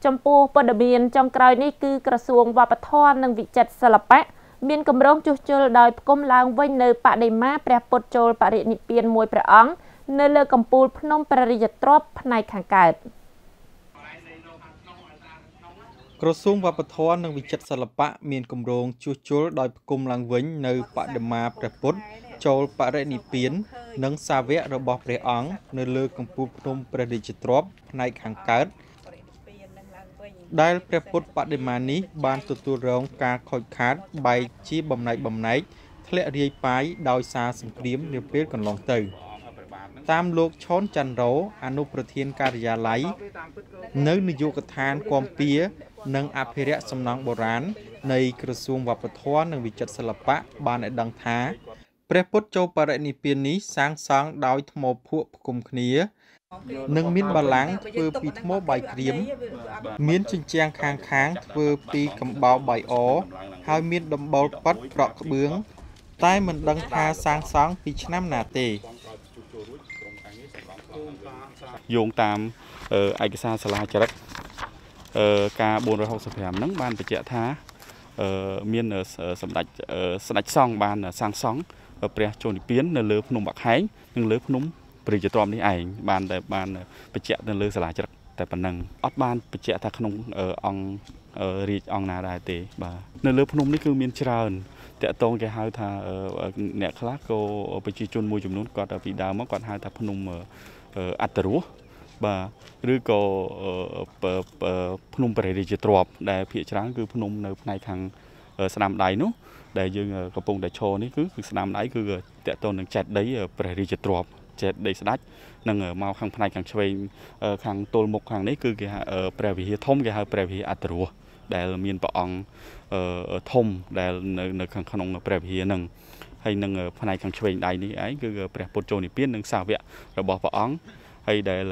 ចំពោះព័ត៌មានចុងក្រោយនេះគឺក្រសួងវប្បធម៌និងវិចិត្រសិល្បៈមានគម្រោងជួសជុលដោយផ្គុំឡើងវិញនៅបដិមាព្រះពុទ្ធចូលបរិនិព្វានមួយព្រះអង្គនៅលើកំពូលភ្នំព្រះរាជទ្រព្យផ្នែកខាងកើតក្រសួងវប្បធម៌និងវិចិត្រសិល្បៈមានគម្រោងជួសជុលដោយផ្គុំឡើងវិញនៅបដិមាព្រះពុទ្ធចូលបរិនិព្វាននិងសាវករបស់ព្រះអង្គនៅលើកំពូលភ្នំព្រះរាជទ្រព្យផ្នែកខាងកើតដែលព្រះពុទ្ធបដិមានេះបានទទួលរងការខូចខាតបែកជាបំណែកធ្លាក់រាយប៉ាយដោយសារសង្គ្រាមនាពេលកន្លងទៅតាមលោកឈុនច័ន្ទរអនុប្រធានការិយាល័យនៅនាយកដ្ឋានគាំពៀនិងអភិរក្សសំណង់បុរាណនៃក្រសួងវប្បធម៌និងវិចិត្រសិល្បៈបានឲ្យដឹងថាព្រះពុទ្ធចូលបរិនិព្វាននេះសាងសង់ដោយថ្មភក់ផ្គុំគ្នានិងមានបល្ល័ង្កធ្វើពីថ្មបាយក្រៀមមានជញ្ជាំងខាងធ្វើពីកំបោរបាយអហើយមានដំបូលប៉ាត់ប្រក់ក្បឿងតែមិនដឹងថាសាងសង់ពីឆ្នាំណាទេយោងតាមឯកសារសាលាចរិតការ465ហ្នឹងបានបញ្ជាក់ថាមានសម្ដេចស្ដេចសង្ឃបានសាងសង់ព្រះចូលនិព្វាននៅលើភ្នំបាក់ហែងនិងលើភ្នំព្រះរាជទ្រព្យនេះឯងបានបញ្ជាក់នៅលើសាលាចរិតតែប៉ុណ្ណឹងអត់បានបញ្ជាក់ថាក្នុងអង្គរាជអង្គណាដែរទេបាទនៅលើភ្នំនេះគឺមានច្រើនតកតងគេហៅថាអ្នកខ្លះក៏ប្រជាជនមួយចំនួនគាត់ពីដើមមកគាត់ហៅថាភ្នំអត្តរសបាទឬក៏ភ្នំព្រះរាជទ្រព្យដែលភាគច្រើនគឺភ្នំនៅផ្នែកខាងស្ដាំដៃនោះដែលយើងកំពុងតែឈរនេះគឺស្ដាំដៃគឺតកតងនឹងចេតិយព្រះរាជទ្រព្យចេតិយស្ដេចនិងមកខាងផ្នែកខាងឆ្វេងខាងទល់មុខខាងនេះគឺគេហៅព្រះវិហារធំគេហៅព្រះវិហារអត្តរសដែលមានព្រះអង្គធំដែលនៅខាងក្នុងព្រះវិហារហ្នឹងហើយនឹងផ្នែកខាងឆ្វេងដៃនេះឯងគឺព្រះពុទ្ធចូលនិព្វាននិងសាវករបស់ព្រះអង្គហើយដែល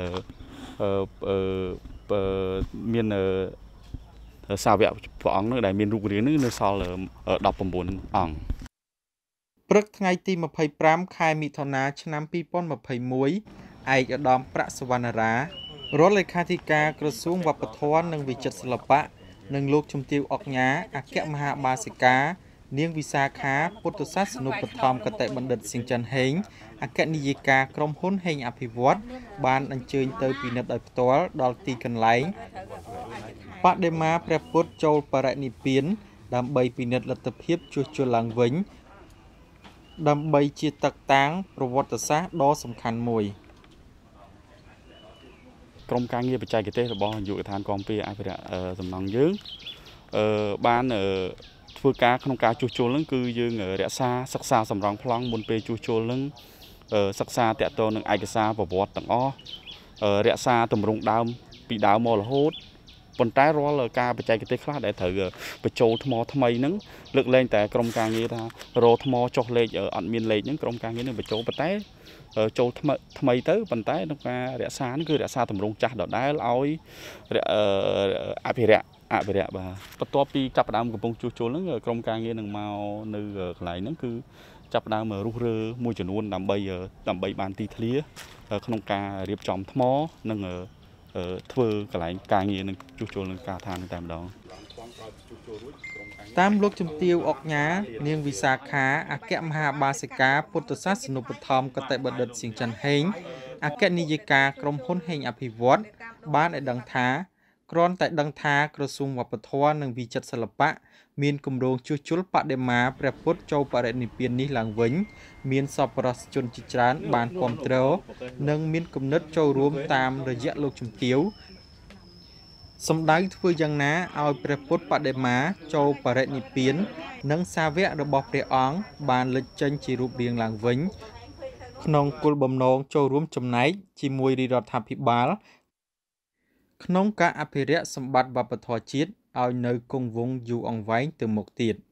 មានសាវកព្រះអង្គនោះដែលមានរូបរាងនេះនៅសល់19អង្គព្រឹកថ្ងៃទី25ខែមិថុនាឆ្នាំ2021ឯកឧត្តមប្រាក់សវណ្ណរារដ្ឋលេខាធិការក្រសួងវប្បធម៌និងវិចិត្រសិល្បៈនិងលោកជំទាវអុកញ៉ាអគ្គមហាបាសិកានាងវិសាខាពុទ្ធសាសនុបត្ថម្ភគតិបណ្ឌិតសិង្ហច័ន្ទហេងអគ្គនាយិកាក្រុមហ៊ុនហេងអភិវឌ្ឍបានអញ្ជើញទៅពិនិត្យដោយផ្ទាល់ដល់ទីកន្លែងបដិមាព្រះពុទ្ធចូលបរិនិព្វានដើម្បីពិនិត្យលទ្ធភាពជួសជុលឡើងវិញដើម្បីជាតកតាងប្រវត្តិសាស្ត្រដ៏សំខាន់មួយក្រមការងារបច្ចេកទេសរបស់នាយកដ្ឋានគាំពៀអភិរក្សសំណង់យើងបានធ្វើការក្នុងការជួសជុលហ្នឹងគឺយើងរក្សាសិក្សាសម្រង់ប្លង់មុនពេលជួសជុលហ្នឹងសិក្សាតាក់ទងនឹងឯកសារប្រវត្តិទាំងអស់រក្សាទម្រង់ដើមពីដើមមករហូតប៉ុន្តែរាល់ការបច្ចេកទេសខ្លះដែលត្រូវបញ្ចូលថ្មថ្មីហ្នឹងលើកលែងតែក្រុមការងារថារោថ្មចុះលេខអត់មានលេខហ្នឹងក្រុមការងារនឹងបញ្ចូលប៉ុន្តែចូលថ្មីទៅប៉ុន្តែក្នុងការរក្សាហ្នឹងគឺរក្សាទម្រង់ចាស់ដដែលឲ្យអភិរក្សបាទបន្ទាប់ពីចាប់ផ្ដើមកំពុងជួសជុលហ្នឹងក្រុមការងារនឹងមកនៅកន្លែងហ្នឹងគឺចាប់ផ្ដើមរុះរើមួយចំនួនដើម្បីបានទីធ្លាក្នុងការរៀបចំថ្មនិងធ្វើកន្លែងការងារនឹងជួសជុលនឹងការឋានតែម្ដងតាមលោកជំទាវអុកញ៉ានាងវិសាខាអគ្គមហាបាសិកាពុទ្ធសាសនុបត្ថម្ភគតិបណ្ឌិតសិង្ហច័ន្ទហេងអគ្គនាយិកាក្រុមហ៊ុនហេងអភិវឌ្ឍបានឲ្យដឹងថាគ្រាន់តែដឹងថាក្រសួងវប្បធម៌និងវិចិត្រសិល្បៈមានគម្រោងជួសជុលបដិមាព្រះពុទ្ធចូលបរិនិព្វាននេះឡើងវិញមានសប្បុរសជនជាច្រើនបានគាំទ្រនិងមានគំនិតចូលរួមតាមរយៈលោកជំទាវសម្ដៅធ្វើយ៉ាងណាឲ្យព្រះពុទ្ធបដិមាចូលបរិនិព្វាននិងសាវករបស់ព្រះអង្គបានលេចចេញជារូបរាងឡើងវិញក្នុងគោលបំណងចូលរួមចំណែកជាមួយរាជរដ្ឋាភិបាលក្នុងការអភិរក្សសម្បត្តិវប្បធម៌ជាតិឲ្យនៅគង់វង្សយូរអង្វែងទៅមុខទៀត